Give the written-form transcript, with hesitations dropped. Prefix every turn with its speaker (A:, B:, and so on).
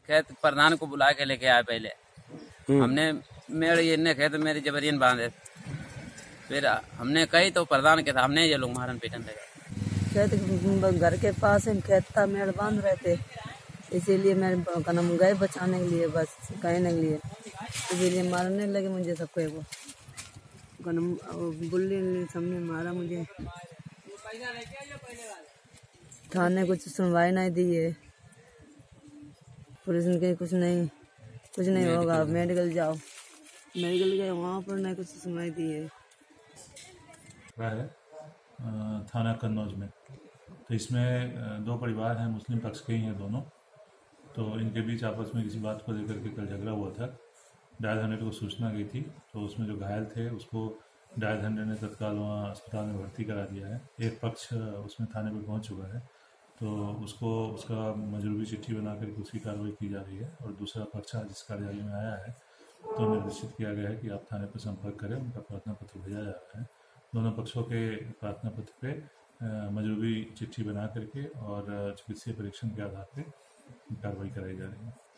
A: खेत प्रधान को बुला के लेके आए पहले। हमने मेरे ये खेत मेरी जबरियन बांधे, फिर हमने कही तो प्रधान के सामने ये लोग मारन पीटन लगे।
B: खेत घर के पास है, खेत था, मेड़ बांध रहे थे, इसीलिए मैं कनम गए बचाने के लिए, बस कहने के लिए, इसीलिए मारने लगे मुझे सबको। वो कनम बुल्ली सबने मारा मुझे। थाने कुछ सुनवाई नहीं दी है, पुलिस ने कुछ नहीं होगा, मेडिकल जाओ, मेडिकल गए, वहाँ पर नहीं कुछ सुनवाई दी है।
C: थाना कन्नौज में तो इसमें दो परिवार हैं, मुस्लिम पक्ष के ही हैं दोनों। तो इनके बीच आपस में किसी बात को लेकर के कल झगड़ा हुआ था। डायल 100 को सूचना गई थी, तो उसमें जो घायल थे उसको डायल 100 ने तत्काल वहाँ अस्पताल में भर्ती करा दिया है। एक पक्ष उसमें थाने पर पहुँच चुका है, तो उसको उसका मजरूबी चिट्ठी बना करके उसकी कार्रवाई की जा रही है। और दूसरा पक्ष जिस कार्यालय में आया है तो निर्देशित किया गया है कि आप थाने पर संपर्क करें, उनका प्रार्थना पत्र भेजा जा रहा है। दोनों पक्षों के प्रार्थना पत्र पे मजरूबी चिट्ठी बना करके और चिकित्सीय परीक्षण के आधार पर कार्रवाई कराई जा रही है।